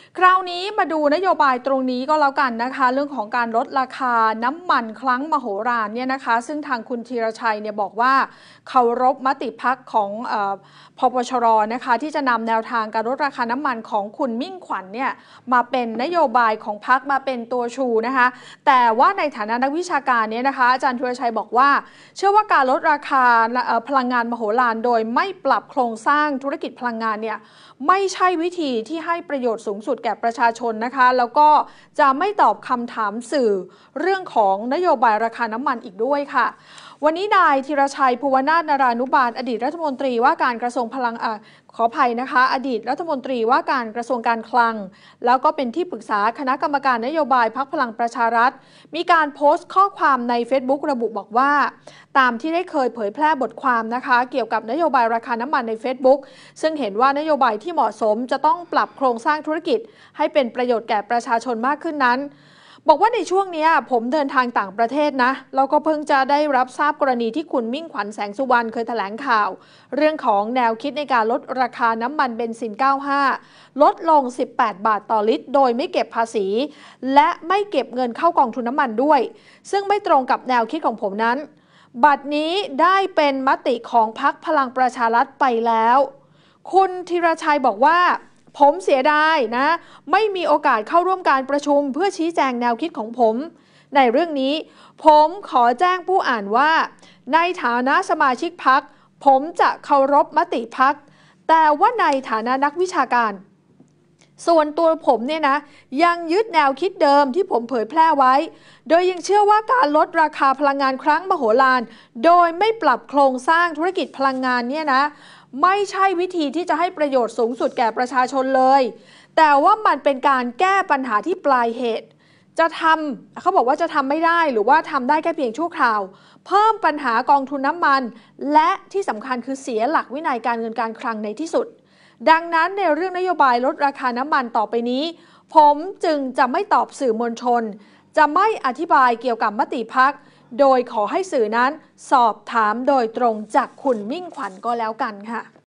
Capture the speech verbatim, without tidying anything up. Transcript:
คราวนี้มาดูนโยบายตรงนี้ก็แล้วกันนะคะเรื่องของการลดราคาน้ำมันครั้งมโหฬารเนี่ยนะคะซึ่งทางคุณธีรชัยเนี่ยบอกว่าเคารพมติพรรคของเอ่อพปชรนะคะที่จะนำแนวทางการลดราคาน้ำมันของคุณมิ่งขวัญเนี่ยมาเป็นนโยบายของพรรคมาเป็นตัวชูนะคะแต่ว่าในฐานะนักวิชาการเนี่ยนะคะอาจารย์ธีรชัยบอกว่าเชื่อว่าการลดราคาพลังงานมโหฬารโดยไม่ปรับโครงสร้างธุรกิจพลังงานเนี่ยไม่ใช่วิธีที่ให้ประโยชน์สูงสุดแก่ประชาชนนะคะแล้วก็จะไม่ตอบคำถามสื่อเรื่องของนโยบายราคาน้ำมันอีกด้วยค่ะวันนี้นายธีรชัยภูวนาถนารานุบาลอดีตรัฐมนตรีว่าการกระทรวงพลังอ่ะขออภัยนะคะอดีตรัฐมนตรีว่าการกระทรวงการคลังแล้วก็เป็นที่ปรึกษาคณะกรรมการนโยบายพรรคพลังประชารัฐมีการโพสต์ข้อความใน Facebook ระบุบอกว่าตามที่ได้เคยเผยแพร่บทความนะคะเกี่ยวกับนโยบายราคาน้ำมันใน Facebook ซึ่งเห็นว่านโยบายที่เหมาะสมจะต้องปรับโครงสร้างธุรกิจให้เป็นประโยชน์แก่ประชาชนมากขึ้นนั้นบอกว่าในช่วงนี้ผมเดินทางต่างประเทศนะแล้วก็เพิ่งจะได้รับทราบกรณีที่คุณมิ่งขวัญแสงสุวรรณเคยแถลงข่าวเรื่องของแนวคิดในการลดราคาน้ำมันเบนซินเก้าสิบห้าลดลงสิบแปดบาทต่อลิตรโดยไม่เก็บภาษีและไม่เก็บเงินเข้ากองทุนน้ำมันด้วยซึ่งไม่ตรงกับแนวคิดของผมนั้นบัดนี้ได้เป็นมติของพรรคพลังประชารัฐไปแล้วคุณธีรชัยบอกว่าผมเสียดายนะไม่มีโอกาสเข้าร่วมการประชุมเพื่อชี้แจงแนวคิดของผมในเรื่องนี้ผมขอแจ้งผู้อ่านว่าในฐานะสมาชิกพรรคผมจะเคารพมติพรรคแต่ว่าในฐานะนักวิชาการส่วนตัวผมเนี่ยนะยังยึดแนวคิดเดิมที่ผมเผยแพร่ไว้โดยยังเชื่อว่าการลดราคาพลังงานครั้งมโหฬารโดยไม่ปรับโครงสร้างธุรกิจพลังงานเนี่ยนะไม่ใช่วิธีที่จะให้ประโยชน์สูงสุดแก่ประชาชนเลยแต่ว่ามันเป็นการแก้ปัญหาที่ปลายเหตุจะทำเขาบอกว่าจะทำไม่ได้หรือว่าทำได้แค่เพียงชั่วคราวเพิ่มปัญหากองทุนน้ำมันและที่สำคัญคือเสียหลักวินัยการเงินการคลังในที่สุดดังนั้นในเรื่องนโยบายลดราคาน้ำมันต่อไปนี้ผมจึงจะไม่ตอบสื่อมวลชนจะไม่อธิบายเกี่ยวกับมติพรรคโดยขอให้สื่อนั้นสอบถามโดยตรงจากคุณมิ่งขวัญก็แล้วกันค่ะ